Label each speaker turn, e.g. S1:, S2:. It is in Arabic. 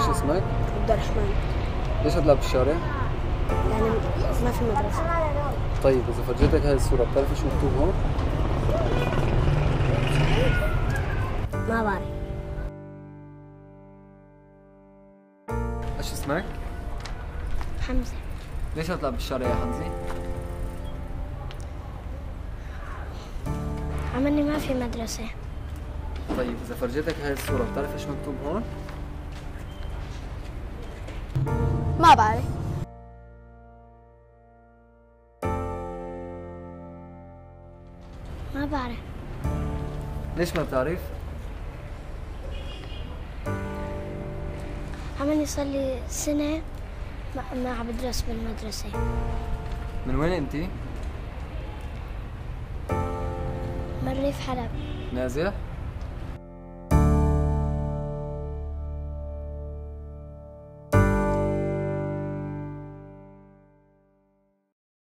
S1: ايش اسمك؟
S2: عبد الرحمن.
S1: ليش هتلعب بالشارع؟
S2: يعني ما في مدرسة.
S1: طيب إذا فرجيتك هاي الصورة بتعرف ايش مكتوب هون؟
S2: ما بعرف.
S1: ايش اسمك؟
S2: حمزة.
S1: ليش هتلعب بالشارع يا حمزة؟
S2: عملني ما في مدرسة.
S1: طيب إذا فرجيتك هاي الصورة بتعرف ايش مكتوب هون؟
S2: ما بعرف. ما بعرف.
S1: ليش ما بتعرف؟
S2: عملني صار لي سنة ما عم بدرس بالمدرسة.
S1: من وين انتي؟
S2: من ريف حلب.
S1: نازح؟